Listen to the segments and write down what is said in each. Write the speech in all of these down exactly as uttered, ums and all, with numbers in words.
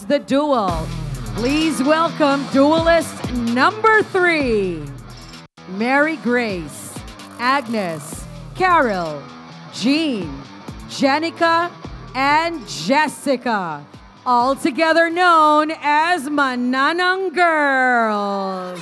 the duel. Please welcome duelist number three, Mary Grace, Agnes, Carol, Jean, Jenica, and Jessica, all together known as Mananang Girls.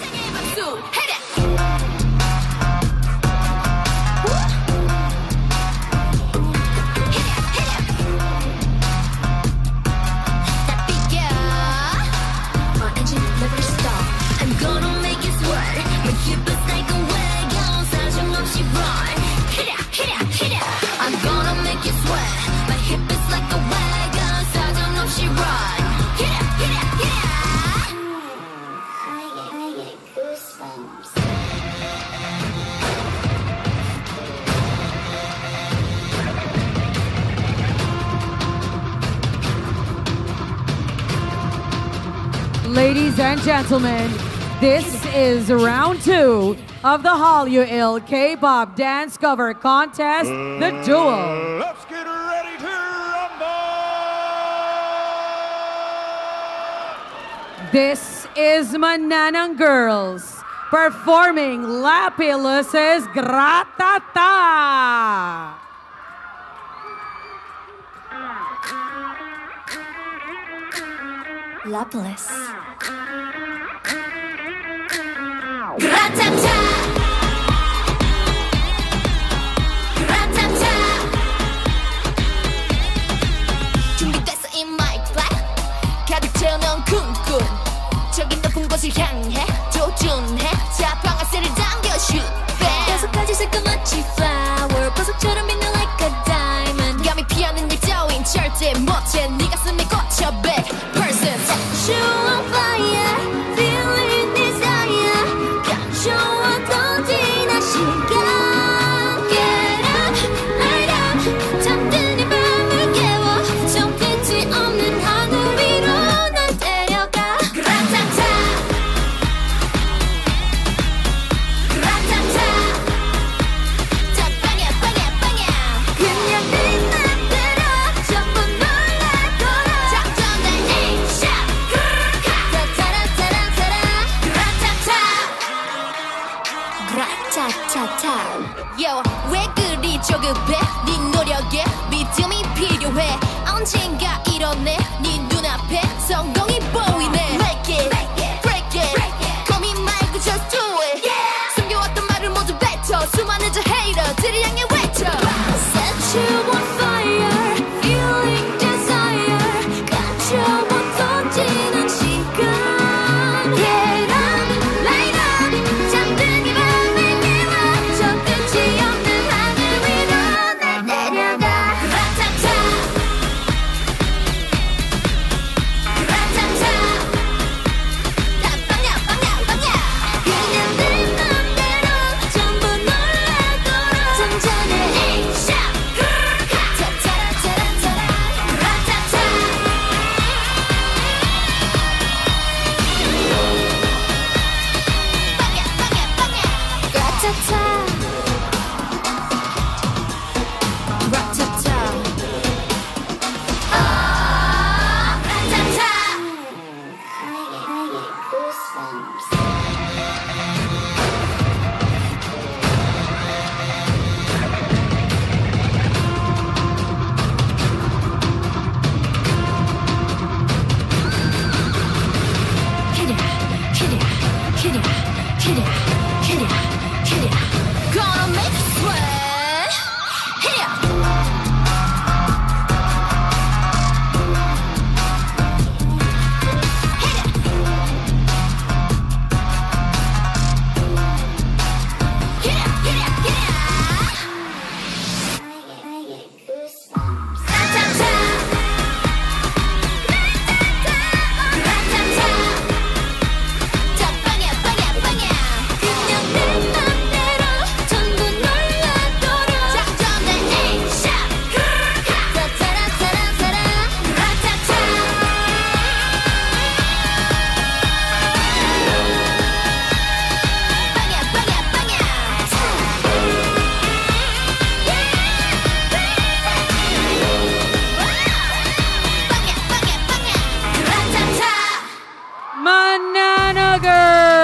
Ladies and gentlemen, this is round two of the HALLYU K-pop dance cover contest, the Duel. Let's get ready to rumble! This is Mananang Girls performing Lapillus Gratata. Lapillus Gratata, Gratata. 준비됐어 in my black. 가득 채우는 쿵쿵. 저기 높은 곳을 향해 도전해. 자 방아쇠를 당겨 shoot back. 여섯 가지 새까맣지 flower. 보석처럼 빛나 like a diamond. 감히 피하는 일 따윈 절대 못해. 네 가슴에 꽂혀 back person. Set you on fire, feeling desire. 감춰왔던 지난 시간. Get up, light up. 잠든 이 밤을 깨워. 손끝이 없는 하늘 위로 날 데려가. Gratata, Gratata. 자 빵야 빵야 빵야. 그냥 네 맘대로 전부 놀라거라. 작전을 A-shot. 타타라타라타라. Gratata, Gratata. Yo, 왜 그리 조급해? 네 노력에 믿음이 필요해. 언젠가 이뤄내. 네 눈앞에 성공이 보이네. Make it, break it. 고민 말고 just do it. 숨겨왔던 말을 모두 뱉어. 수많은 저 hater들을 향해 외쳐. Set you on fire, feeling desire. 감춰왔던 지난 시간. Get up, light up. 잠든 이 밤을 깨워. 저 끝이 없는 하늘 위로 날 데려가. Gratata, Gratata. Banana Girl.